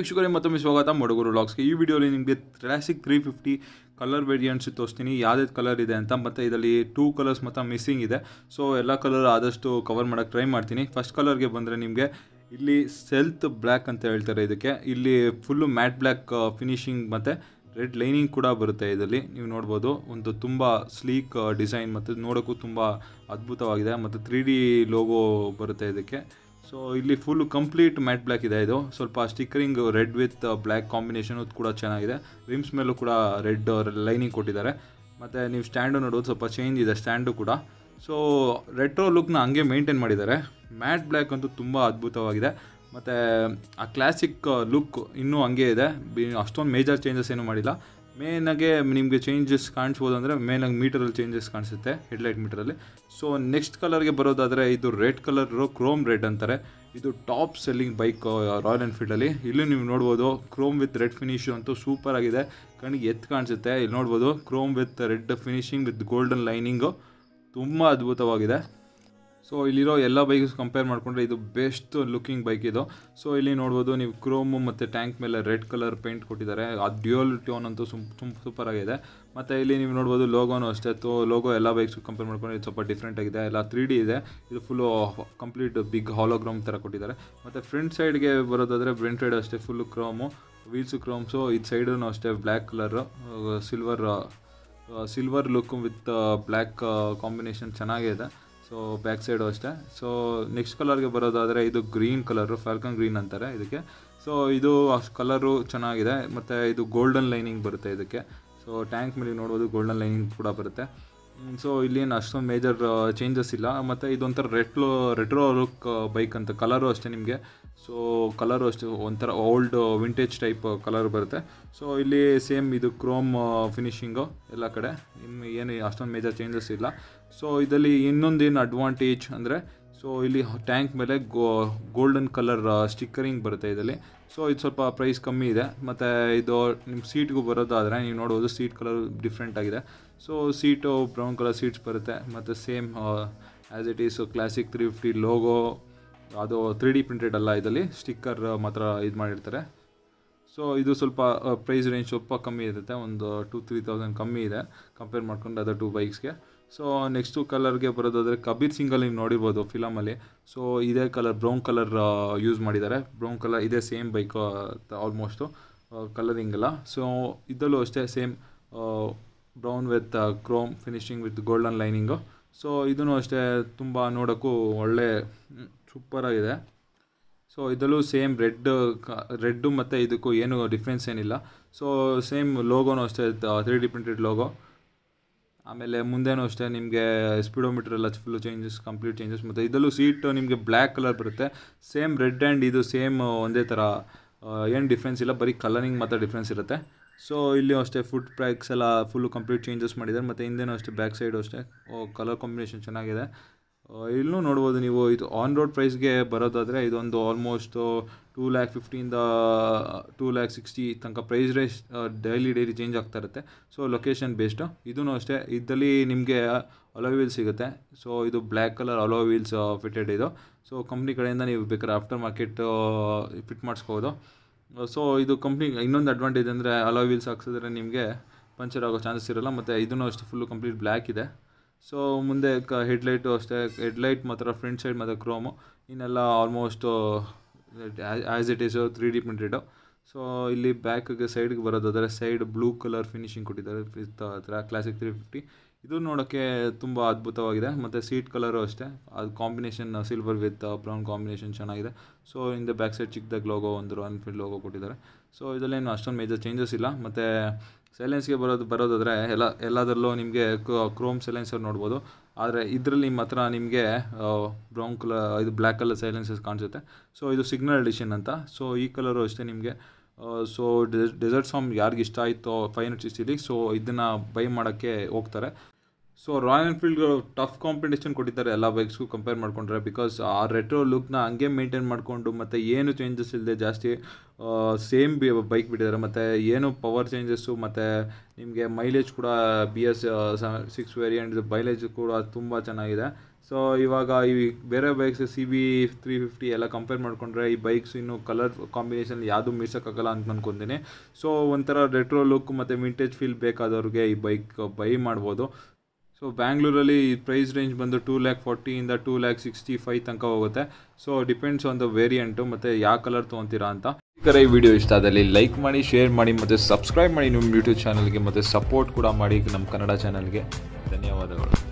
ವೀಕ್ಷಕರೇ ಮತ್ತೊಮ್ಮೆ ಸ್ವಾಗತ ಮಡಗೂರು ವ್ಲಾಗ್ಸ್ಗೆ. ಈ ವಿಡಿಯೋಲಿ ನಿಮಗೆ ಕ್ಲಾಸಿಕ್ 350 ಕಲರ್ ವೇರಿಯಂಟ್ಸ್ ತೋರಿಸ್ತೀನಿ, ಯಾವ್ದು ಕಲರ್ ಇದೆ ಅಂತ. ಮತ್ತು ಇದರಲ್ಲಿ 2 ಕಲರ್ಸ್ ಮತ್ತು ಮಿಸ್ಸಿಂಗ್ ಇದೆ. ಸೊ ಎಲ್ಲ ಕಲರ್ ಆದಷ್ಟು ಕವರ್ ಮಾಡೋಕ್ಕೆ ಟ್ರೈ ಮಾಡ್ತೀನಿ. ಫಸ್ಟ್ ಕಲರ್ಗೆ ಬಂದರೆ ನಿಮಗೆ ಇಲ್ಲಿ ಸೆಲ್ತ್ ಬ್ಲ್ಯಾಕ್ ಅಂತ ಹೇಳ್ತಾರೆ ಇದಕ್ಕೆ. ಇಲ್ಲಿ ಫುಲ್ಲು ಮ್ಯಾಟ್ ಬ್ಲ್ಯಾಕ್ ಫಿನಿಶಿಂಗ್ ಮತ್ತು ರೆಡ್ ಲೈನಿಂಗ್ ಕೂಡ ಬರುತ್ತೆ. ಇದರಲ್ಲಿ ನೀವು ನೋಡ್ಬೋದು, ಒಂದು ತುಂಬ ಸ್ಲೀಕ್ ಡಿಸೈನ್ ಮತ್ತು ನೋಡೋಕ್ಕೂ ತುಂಬ ಅದ್ಭುತವಾಗಿದೆ. ಮತ್ತು 3D ಲೋಗೋ ಬರುತ್ತೆ ಇದಕ್ಕೆ. ಸೊ ಇಲ್ಲಿ ಫುಲ್ ಕಂಪ್ಲೀಟ್ ಮ್ಯಾಟ್ ಬ್ಲ್ಯಾಕ್ ಇದೆ. ಇದು ಸ್ವಲ್ಪ stickering red with black combination ಕೂಡ ಚೆನ್ನಾಗಿದೆ. ರಿಮ್ಸ್ ಮೇಲೂ ಕೂಡ ರೆಡ್ ಲೈನಿಂಗ್ ಕೊಟ್ಟಿದ್ದಾರೆ. ಮತ್ತು ನೀವು ಸ್ಟ್ಯಾಂಡು ನೋಡೋದು ಸ್ವಲ್ಪ ಚೇಂಜ್ ಇದೆ ಸ್ಟ್ಯಾಂಡು ಕೂಡ. ಸೊ ರೆಟ್ರೋ ಲುಕ್ನ ಹಂಗೆ ಮೇಂಟೈನ್ ಮಾಡಿದ್ದಾರೆ. ಮ್ಯಾಟ್ ಬ್ಲ್ಯಾಕ್ ಅಂತೂ ತುಂಬ ಅದ್ಭುತವಾಗಿದೆ. ಮತ್ತು ಆ ಕ್ಲಾಸಿಕ್ ಲುಕ್ ಇನ್ನೂ ಹಂಗೆ ಇದೆ, ಅಷ್ಟೊಂದು ಮೇಜರ್ ಚೇಂಜಸ್ ಏನೂ ಮಾಡಿಲ್ಲ. ಮೇನಾಗೆ ನಿಮಗೆ ಚೇಂಜಸ್ ಕಾಣಿಸ್ಬೋದು ಅಂದರೆ ಮೇನಾಗಿ ಮೀಟರಲ್ಲಿ ಚೇಂಜಸ್ ಕಾಣಿಸುತ್ತೆ, ಹೆಡ್ಲೈಟ್ ಮೀಟರಲ್ಲಿ. ಸೊ ನೆಕ್ಸ್ಟ್ ಕಲರ್ಗೆ ಬರೋದಾದರೆ ಇದು ರೆಡ್ ಕಲರು, ಕ್ರೋಮ್ ರೆಡ್ ಅಂತಾರೆ. ಇದು ಟಾಪ್ ಸೆಲ್ಲಿಂಗ್ ಬೈಕ್ ರಾಯಲ್ ಎನ್ಫೀಲ್ಡಲ್ಲಿ. ಇಲ್ಲೂ ನೀವು ನೋಡ್ಬೋದು ಕ್ರೋಮ್ ವಿತ್ ರೆಡ್ ಫಿನಿಶು ಅಂತೂ ಸೂಪರ್ ಆಗಿದೆ, ಕಣ್ಣಿಗೆ ಎತ್ತು ಕಾಣಿಸುತ್ತೆ. ಇಲ್ಲಿ ನೋಡ್ಬೋದು chrome with red finishing with golden lining ತುಂಬ ಅದ್ಭುತವಾಗಿದೆ. ಸೊ ಇಲ್ಲಿರೋ ಎಲ್ಲ ಬೈಕ್ಸ್ ಕಂಪೇರ್ ಮಾಡಿಕೊಂಡ್ರೆ ಇದು ಬೆಸ್ಟ್ ಲುಕಿಂಗ್ ಬೈಕ್ ಇದು. ಸೊ ಇಲ್ಲಿ ನೋಡ್ಬೋದು ನೀವು ಕ್ರೋಮು ಮತ್ತು ಟ್ಯಾಂಕ್ ಮೇಲೆ ರೆಡ್ ಕಲರ್ ಪೇಂಟ್ ಕೊಟ್ಟಿದ್ದಾರೆ. ಆ ಡ್ಯೂಯಲ್ ಟೋನ್ ಅಂತೂ ಸೂಪರ್ ಆಗಿದೆ. ಮತ್ತು ಇಲ್ಲಿ ನೀವು ನೋಡ್ಬೋದು ಲೋಗೋನು ಅಷ್ಟೇ. ಲೋಗೋ ಎಲ್ಲ ಬೈಕ್ಸು ಕಂಪೇರ್ ಮಾಡ್ಕೊಂಡ್ರೆ ಇದು ಸ್ವಲ್ಪ ಡಿಫ್ರೆಂಟ್ ಆಗಿದೆ. ಎಲ್ಲ 3D ಇದೆ. ಇದು ಫುಲ್ಲು ಕಂಪ್ಲೀಟ್ ಬಿಗ್ ಹಾಲೋಗ್ರಾಮ್ ಥರ ಕೊಟ್ಟಿದ್ದಾರೆ. ಮತ್ತು ಫ್ರಂಟ್ ಸೈಡ್ಗೆ ಬರೋದಾದರೆ ಫ್ರಂಟ್ ಸೈಡ್ ಅಷ್ಟೇ ಫುಲ್ಲು ಕ್ರೋಮು, ವೀಲ್ಸು ಕ್ರೋಮ್ಸು. ಇದು ಸೈಡೂ ಅಷ್ಟೇ black colour, silver look with black combination ಚೆನ್ನಾಗಿದೆ. ಸೊ ಬ್ಯಾಕ್ ಸೈಡು ಅಷ್ಟೇ. ಸೊ ನೆಕ್ಸ್ಟ್ ಕಲರ್ಗೆ ಬರೋದಾದರೆ ಇದು ಗ್ರೀನ್ ಕಲರು, ಫ್ಯಾಲ್ಕನ್ ಗ್ರೀನ್ ಅಂತಾರೆ ಇದಕ್ಕೆ. ಸೊ ಇದು ಅಷ್ಟು ಕಲರು ಚೆನ್ನಾಗಿದೆ. ಮತ್ತು ಇದು ಗೋಲ್ಡನ್ ಲೈನಿಂಗ್ ಬರುತ್ತೆ ಇದಕ್ಕೆ. ಸೊ ಟ್ಯಾಂಕ್ ಮೇಲೆ ನೋಡ್ಬೋದು ಗೋಲ್ಡನ್ ಲೈನಿಂಗ್ ಕೂಡ ಬರುತ್ತೆ. ಸೊ ಇಲ್ಲೇನು ಅಷ್ಟೊಂದು ಮೇಜರ್ ಚೇಂಜಸ್ ಇಲ್ಲ. ಮತ್ತು ಇದೊಂಥರ ರೆಟ್ರೋ ಲುಕ್ ಬೈಕ್ ಅಂತ. ಕಲರು ಅಷ್ಟೇ ನಿಮಗೆ. ಸೊ ಕಲರು ಅಷ್ಟೇ ಒಂಥರ ಓಲ್ಡ್ ವಿಂಟೇಜ್ ಟೈಪ್ ಕಲರ್ ಬರುತ್ತೆ. ಸೊ ಇಲ್ಲಿ ಸೇಮ್ ಇದು ಕ್ರೋಮ್ ಫಿನಿಶಿಂಗು ಎಲ್ಲ ಕಡೆ, ಇನ್ನು ಏನು ಅಷ್ಟೊಂದು ಮೇಜರ್ ಚೇಂಜಸ್ ಇಲ್ಲ. ಸೊ ಇದರಲ್ಲಿ ಇನ್ನೊಂದೇನು ಅಡ್ವಾಂಟೇಜ್ ಅಂದರೆ, ಸೊ ಇಲ್ಲಿ ಟ್ಯಾಂಕ್ ಮೇಲೆ ಗೋಲ್ಡನ್ ಕಲರ್ ಸ್ಟಿಕ್ಕರಿಂಗ್ ಬರುತ್ತೆ ಇದರಲ್ಲಿ. ಸೊ ಇದು ಸ್ವಲ್ಪ ಪ್ರೈಸ್ ಕಮ್ಮಿ ಇದೆ. ಮತ್ತು ಇದು ನಿಮ್ಮ ಸೀಟ್ಗೂ ಬರೋದಾದರೆ ನೀವು ನೋಡ್ಬೋದು ಸೀಟ್ ಕಲರ್ ಡಿಫ್ರೆಂಟ್ ಆಗಿದೆ. So seat brown colour seats ಬರುತ್ತೆ. ಮತ್ತು same as it is classic 350 logo. ಅದು 3D ಪ್ರಿಂಟೆಡ್ ಅಲ್ಲ, ಇದರಲ್ಲಿ ಸ್ಟಿಕ್ಕರ್ ಮಾತ್ರ ಇದು ಮಾಡಿರ್ತಾರೆ. ಸೊ ಇದು ಸ್ವಲ್ಪ ಪ್ರೈಸ್ ರೇಂಜ್ ಸ್ವಲ್ಪ ಕಮ್ಮಿ ಇರುತ್ತೆ, ಒಂದು 2-3,000 ಕಮ್ಮಿ ಇದೆ ಕಂಪೇರ್ ಮಾಡ್ಕೊಂಡು ಅದರ್ 2 ಬೈಕ್ಸ್ಗೆ. ಸೊ ನೆಕ್ಸ್ಟು ಕಲರ್ಗೆ ಬರೋದಾದರೆ ಕಬೀರ್ ಸಿಂಗಲ್ಲಿ ನೀವು ನೋಡಿರ್ಬೋದು ಫಿಲಮಲ್ಲಿ. ಸೊ ಇದೇ ಕಲರ್ ಬ್ರೌನ್ ಕಲರ್ ಯೂಸ್ ಮಾಡಿದ್ದಾರೆ. ಬ್ರೌನ್ ಕಲರ್ ಇದೇ ಸೇಮ್ ಬೈಕ್ ಆಲ್ಮೋಸ್ಟು ಕಲರಿಂಗ್ ಎಲ್ಲ. ಸೊ ಇದರಲ್ಲೂ ಅಷ್ಟೇ same brown with chrome finishing with golden lining. So ಇದೂ ಅಷ್ಟೇ ತುಂಬ ನೋಡೋಕ್ಕೂ ಒಳ್ಳೆ ಸೂಪರಾಗಿದೆ. ಸೊ ಇದರಲ್ಲೂ ಸೇಮ್ ರೆಡ್ಡು ಮತ್ತು ಇದಕ್ಕೂ ಏನು ಡಿಫ್ರೆನ್ಸ್ ಏನಿಲ್ಲ. ಸೊ ಸೇಮ್ ಲೋಗೋನು ಅಷ್ಟೇ 3D ಪ್ರಿಂಟೆಡ್ ಲೋಗೋ. ಆಮೇಲೆ ಮುಂದೆನೂ ಅಷ್ಟೇ ನಿಮಗೆ ಸ್ಪೀಡೋಮೀಟರ್ ಎಲ್ಲ ಫುಲ್ಲು ಕಂಪ್ಲೀಟ್ ಚೇಂಜಸ್. ಮತ್ತು ಇದರಲ್ಲೂ ಸೀಟ್ ನಿಮಗೆ ಬ್ಲ್ಯಾಕ್ ಕಲರ್ ಬರುತ್ತೆ. ಸೇಮ್ ರೆಡ್ ಆ್ಯಂಡ್ ಇದು ಸೇಮ್ ಒಂದೇ ಥರ, ಏನು ಡಿಫ್ರೆನ್ಸ್ ಇಲ್ಲ, ಬರೀ ಕಲರಿಂಗ್ ಮಾತ್ರ ಡಿಫ್ರೆನ್ಸ್ ಇರುತ್ತೆ. ಸೊ ಇಲ್ಲಿ ಅಷ್ಟೇ ಫುಟ್ ಬ್ರೇಕ್ಸ್ ಎಲ್ಲ ಫುಲ್ಲು ಕಂಪ್ಲೀಟ್ ಚೇಂಜಸ್ ಮಾಡಿದ್ದಾರೆ. ಮತ್ತು ಹಿಂದೆನೂ ಅಷ್ಟೇ ಬ್ಯಾಕ್ ಸೈಡು ಅಷ್ಟೇ ಕಲರ್ ಕಾಂಬಿನೇಷನ್ ಚೆನ್ನಾಗಿದೆ. ಇಲ್ಲೂ ನೋಡ್ಬೋದು ನೀವು. ಇದು ಆನ್ ರೋಡ್ ಪ್ರೈಸ್ಗೆ ಬರೋದಾದರೆ ಇದೊಂದು ಆಲ್ಮೋಸ್ಟ್ 2,50,000 2,60,000 ತನಕ ಪ್ರೈಸ್ ರೇಂಜ್ ಡೈಲಿ ಚೇಂಜ್ ಆಗ್ತಾ ಇರುತ್ತೆ. So location based. ಇದೂ ಅಷ್ಟೇ. ಇದರಲ್ಲಿ ನಿಮಗೆ ಅಲಾಯ್ ವೀಲ್ಸ್ ಸಿಗುತ್ತೆ. ಸೊ ಇದು black colour alloy wheels fitted ಇದು. ಸೊ ಕಂಪ್ನಿ ಕಡೆಯಿಂದ ನೀವು ಬೇಕಾದ್ರೆ ಆಫ್ಟರ್ ಮಾರ್ಕೆಟ್ ಫಿಟ್ ಮಾಡಿಸ್ಬೋದು. ಸೊ ಇದು ಕಂಪ್ನಿ ಇನ್ನೊಂದು ಅಡ್ವಾಂಟೇಜ್ ಅಂದರೆ ಅಲಾಯ್ ವೀಲ್ಸ್ ಹಾಕ್ಸಿದ್ರೆ ನಿಮಗೆ ಪಂಚರ್ ಆಗೋ ಚಾನ್ಸಸ್ ಇರೋಲ್ಲ. ಮತ್ತು ಇದೂ ಅಷ್ಟೇ ಫುಲ್ಲು ಕಂಪ್ಲೀಟ್ ಬ್ಲ್ಯಾಕ್ ಇದೆ. ಸೊ ಮುಂದೆ ಹೆಡ್ಲೈಟು ಅಷ್ಟೇ, ಹೆಡ್ಲೈಟ್ ಮಾತ್ರ ಫ್ರಂಟ್ ಸೈಡ್ ಮತ್ತು ಕ್ರೋಮು, ಇನ್ನೆಲ್ಲ almost as it is 3D printed. So ಇಲ್ಲಿ ಬ್ಯಾಕ್ಗೆ ಸೈಡ್ಗೆ ಬರೋದಾದರೆ ಸೈಡ್ ಬ್ಲೂ ಕಲರ್ ಫಿನಿಶಿಂಗ್ ಕೊಟ್ಟಿದ್ದಾರೆ ವಿತ್ ಕ್ಲಾಸಿಕ್ 350. ಇದು ನೋಡೋಕ್ಕೆ ತುಂಬ ಅದ್ಭುತವಾಗಿದೆ. ಮತ್ತು ಸೀಟ್ ಕಲರು ಅಷ್ಟೇ, ಅದು combination silver with brown combination ಚೆನ್ನಾಗಿದೆ. ಸೊ ಹಿಂದೆ ಬ್ಯಾಕ್ ಸೈಡ್ ಚಿಕ್ಕದಾಗಿ ಲೋಗೋ, ಒಂದು ರಾಯಲ್ ಎನ್ಫೀಲ್ಡ್ ಲೋಗೋ ಕೊಟ್ಟಿದ್ದಾರೆ. ಸೊ ಇದರಲ್ಲೇನು ಅಷ್ಟೊಂದು ಮೇಜರ್ ಚೇಂಜಸ್ ಇಲ್ಲ. ಮತ್ತು ಸೈಲೆನ್ಸ್ಗೆ ಬರೋದಾದರೆ ಎಲ್ಲದರಲ್ಲೂ ನಿಮಗೆ ಕ್ರೋಮ್ ಸೈಲೆನ್ಸರ್ ನೋಡ್ಬೋದು. ಆದರೆ ಇದರಲ್ಲಿ ಮಾತ್ರ ನಿಮಗೆ ಬ್ರೌನ್ ಕಲರ್, ಇದು ಬ್ಲ್ಯಾಕ್ ಕಲರ್ ಸೈಲೆನ್ಸರ್ಸ್ ಕಾಣಿಸುತ್ತೆ. ಸೊ ಇದು ಸಿಗ್ನಲ್ ಎಡಿಷನ್ ಅಂತ. ಸೊ ಈ ಕಲರು ಅಷ್ಟೇ ನಿಮಗೆ. ಸೊ ಡೆಸರ್ಟ್ ಸಾಂಗ್ ಯಾರಿಗೆ ಇಷ್ಟ ಆಯಿತೋ 500cc, ಸೊ ಇದನ್ನು ಬೈ ಮಾಡೋಕ್ಕೆ ಹೋಗ್ತಾರೆ. So Royal Enfield tough competition ಕೊಟ್ಟಿದ್ದಾರೆ ಎಲ್ಲ ಬೈಕ್ಸ್ಗೂ ಕಂಪೇರ್ ಮಾಡಿಕೊಂಡ್ರೆ, ಬಿಕಾಸ್ ಆ ರೆಟ್ರೋ ಲುಕ್ನ ಹಂಗೆ ಮೇಂಟೈನ್ ಮಾಡಿಕೊಂಡು ಮತ್ತು ಏನು ಚೇಂಜಸ್ ಇಲ್ಲದೆ ಜಾಸ್ತಿ ಸೇಮ್ ಬೈಕ್ ಬಿಟ್ಟಿದ್ದಾರೆ. ಮತ್ತು ಏನು ಪವರ್ ಚೇಂಜಸ್ಸು ಮತ್ತು ನಿಮಗೆ ಮೈಲೇಜ್ ಕೂಡ BS 6 ವೇರಿಯಂಟ್ ಮೈಲೇಜ್ ಕೂಡ ತುಂಬ ಚೆನ್ನಾಗಿದೆ. ಸೊ ಇವಾಗ ಈ ಬೇರೆ ಬೈಕ್ಸ್ CB 350 ಎಲ್ಲ ಕಂಪೇರ್ ಮಾಡಿಕೊಂಡ್ರೆ ಈ ಬೈಕ್ಸ್ ಇನ್ನು ಕಲರ್ ಕಾಂಬಿನೇಷನ್ ಯಾವುದು ಮೀರ್ಸೋಕ್ಕಾಗಲ್ಲ ಅಂತ ಅನ್ಕೊತೀನಿ. ಸೊ ಒಂಥರ ರೆಟ್ರೋ ಲುಕ್ ಮತ್ತು ವಿಂಟೇಜ್ ಫೀಲ್ ಬೇಕಾದವ್ರಿಗೆ ಈ ಬೈಕ್ ಬೈ ಮಾಡ್ಬೋದು. ಸೊ ಬ್ಯಾಂಗ್ಳೂರಲ್ಲಿ ಪ್ರೈಸ್ ರೇಂಜ್ ಬಂದು 240 ಇಂದ 265 ತನಕ ಹೋಗುತ್ತೆ. So depends on the variant ಮತ್ತು ಯಾವ ಕಲರ್ ತೊಗೊತೀರಾ ಅಂತ. ಈ ವಿಡಿಯೋ ಇಷ್ಟ ಆದಲ್ಲಿ ಲೈಕ್ ಮಾಡಿ, ಶೇರ್ ಮಾಡಿ ಮತ್ತು ಸಬ್ಸ್ಕ್ರೈಬ್ ಮಾಡಿ ನಿಮ್ಮ ಯೂಟ್ಯೂಬ್ ಚಾನಲ್ಗೆ, ಮತ್ತು ಸಪೋರ್ಟ್ ಕೂಡ ಮಾಡಿ ನಮ್ಮ ಕನ್ನಡ ಚಾನಲ್ಗೆ. ಧನ್ಯವಾದಗಳು.